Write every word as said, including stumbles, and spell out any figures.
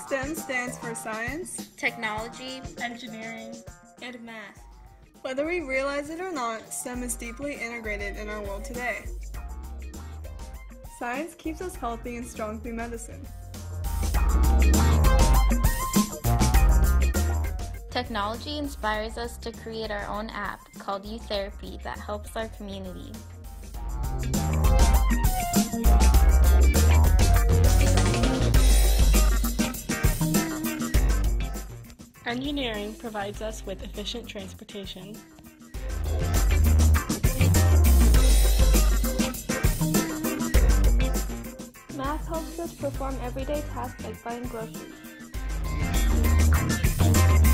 STEM stands for science, technology, engineering, and math. Whether we realize it or not, STEM is deeply integrated in our world today. Science keeps us healthy and strong through medicine. Technology inspires us to create our own app called U Therapy that helps our community. Engineering provides us with efficient transportation. Math helps us perform everyday tasks like buying groceries.